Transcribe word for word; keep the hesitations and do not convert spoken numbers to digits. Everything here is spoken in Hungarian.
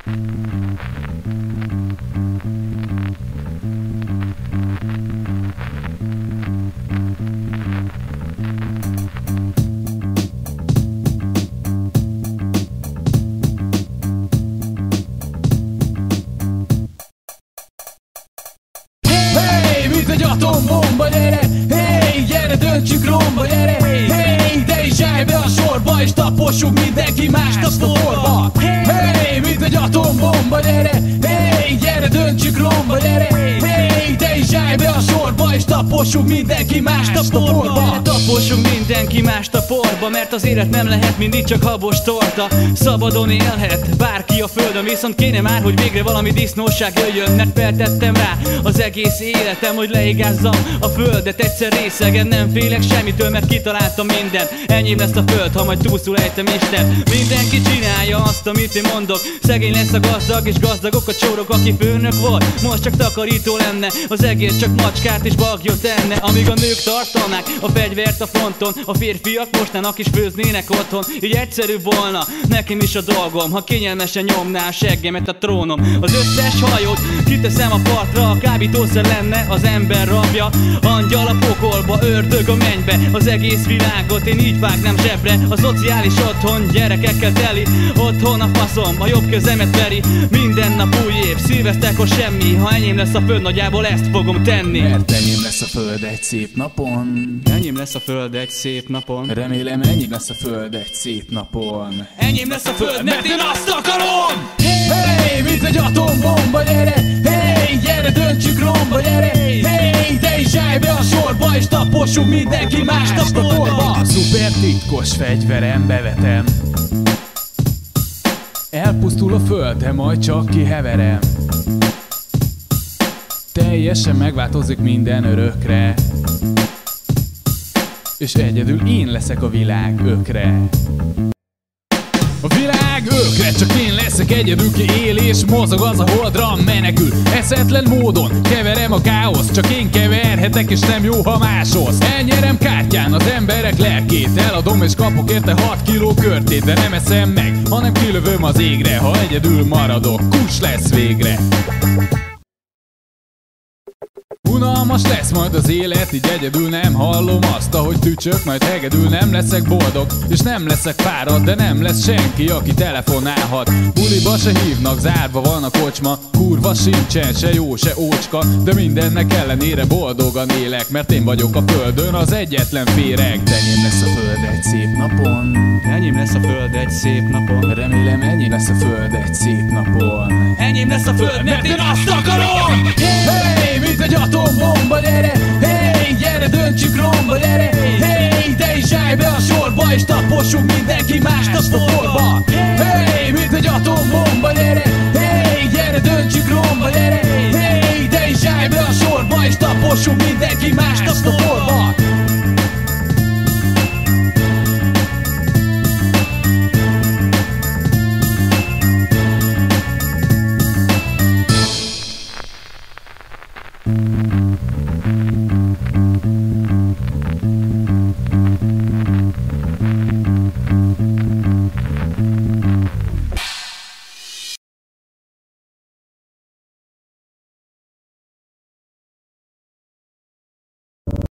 Egy atombomba, gyere, hey, gyere, döntsük romba, gyere, hey, de is állj be a sorba, és tapossuk mindenki mást a sztorba. Hey, mint egy atombomba, gyere, hey, gyere, döntsük romba, gyere, hey, de is állj be a sorba, és tapossuk mindenki mást a sztorba. Tapossuk mindenki mást a porba, mert az élet nem lehet mindig csak habos torta. Szabadon élhet bárki a földön, viszont kéne már, hogy végre valami disznóság jöjjön, mert feltettem rá az egész életem, hogy leigázzam a földet egyszer részegen. Nem félek semmitől, mert kitaláltam mindent. Enyém lesz a föld, ha majd túlszul ejtem Isten. Mindenki csinálja azt, amit én mondok. Szegény lesz a gazdag, és gazdagok a csórok. Aki főnök volt, most csak takarító lenne. Az egész csak macskát és bagyot enne. Amíg a nők tartanák a fegyvert a fronton, a férfiak mostanak is főznének otthon. Így egyszerűbb volna nekem is a dolgom, ha kényelmesen nyomná a seggemet a trónom. Az összes hajót kiteszem a partra, a kábítószer lenne az ember rabja. Angyal a pokolba, ördög a mennybe, az egész világot én így vágnám zsebre. A szociális otthon gyerekekkel teli, otthon a faszom, a jobb kezemet veri. Minden nap új év, szilveszterkor semmi, ha enyém lesz a föld, nagyjából ezt fogom tenni. Mert enyém lesz a föld egy szép napon. Enyém lesz a föld egy szép napon. Remélem enyém lesz a föld egy szép napon. Enyém lesz a föld, mert én azt akarom! Hey, mint egy atombomba, gyere, hey, gyere, döntsük romba, gyere, hey, de is állj be a sorba, és tapossuk mindenki mást a sztorba. Szuper titkos fegyverem bevetem. Elpusztul a föld, de majd csak kiheverem. Teljesen megváltozik minden örökre, és egyedül én leszek a világ ökre. A világ ökre, csak én leszek egyedül, ki él és mozog, az a holdra menekül. Eszetlen módon keverem a káosz, csak én keverhetek, és nem jó, ha máshoz. Elnyerem kártyán az emberek lelkét, eladom és kapok érte hat kiló körtét. De nem eszem meg, hanem kilövöm az égre, ha egyedül maradok, kus lesz végre. Unalmas lesz majd az élet, így egyedül nem hallom azt, ahogy tücsök, majd hegedül, nem leszek boldog, és nem leszek fáradt, de nem lesz senki, aki telefonálhat. Buliba se hívnak, zárva van a kocsma, kurva sincsen, se jó, se ócska, de mindennek ellenére boldogan élek, mert én vagyok a földön az egyetlen féreg. Enyém lesz a föld egy szép napon. Enyém lesz a föld egy szép napon. Remélem enyém lesz a föld egy szép napon. Enyém lesz a föld, mert én azt akarom! Hey, mint egy atombomba, gyere, hey, gyere, döntsük romba, gyere, hey, de is állj be a sorba, és tapossuk mindenki mást a sztorba. Hey, mint egy atombomba, gyere, hey, gyere, döntsük romba, gyere, hey, de is állj be a sorba, és tapossuk mindenki mást a sztorba.